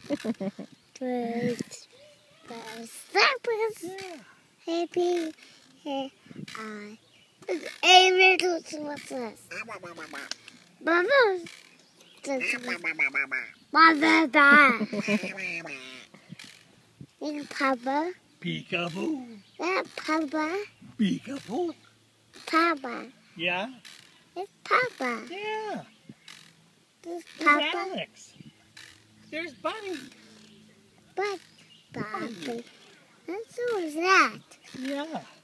Birds. Yeah. Happy. Hey, what's this? Bubbles. Papa. Peekaboo. Papa. Peekaboo. Papa. Yeah. It's Papa. Yeah. This There's Papa. Alex. There's Bunny. But Bobby. And so is that. Yeah.